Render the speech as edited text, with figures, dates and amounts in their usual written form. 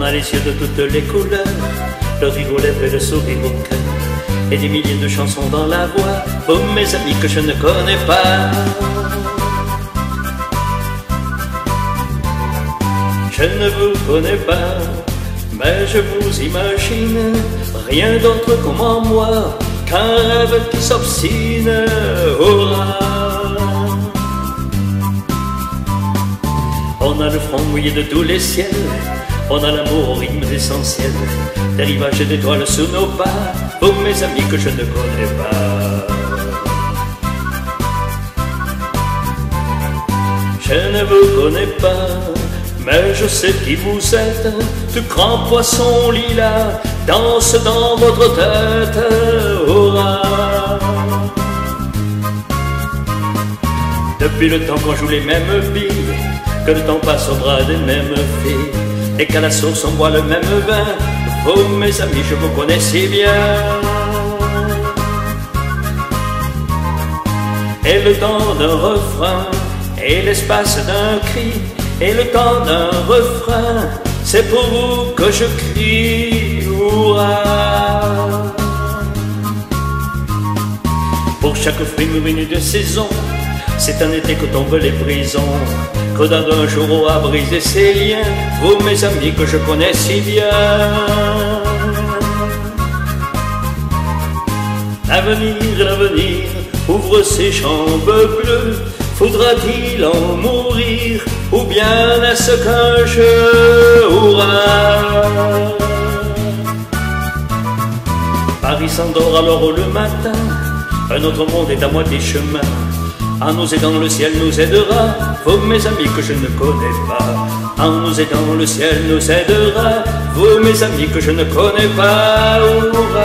a les yeux de toutes les couleurs, le rire aux lèvres et le sourire au cœur, et des milliers de chansons dans la voix, pour mes amis que je ne connais pas. Je ne vous connais pas, mais je vous imagine, rien d'autre comme en moi qu'un rêve qui s'obstine. Hurrah! On a le front mouillé de tous les ciels, on a l'amour aux rythmes essentiels, des rivages et d'étoiles sous nos pas, pour mes amis que je ne connais pas. Je ne vous connais pas, mais je sais qui vous êtes, de grands poissons lilas dansent dans votre tête. Hurrah! Depuis le temps qu'on joue les mêmes billes, que le temps passe au bras des mêmes filles, et qu'à la source on boit le même vin, vous mes amis je vous connais si bien. Et le temps d'un refrain, et l'espace d'un cri, et le temps d'un refrain, c'est pour vous que je crie. Hurrah! Pour chaque fruit venu de saison, c'est un été que tombent les prisons, que dans un jour à briser ses liens, vous mes amis que je connais si bien. L'avenir ouvre ses jambes bleues, faudra-t-il en mourir, ou bien est-ce qu'un jeu? Hurrah! Paris s'endort alors le matin, un autre monde est à moitié chemin. En nous aidant le ciel nous aidera, vous mes amis que je ne connais pas. En nous aidant le ciel nous aidera, vous mes amis que je ne connais pas. Hurrah!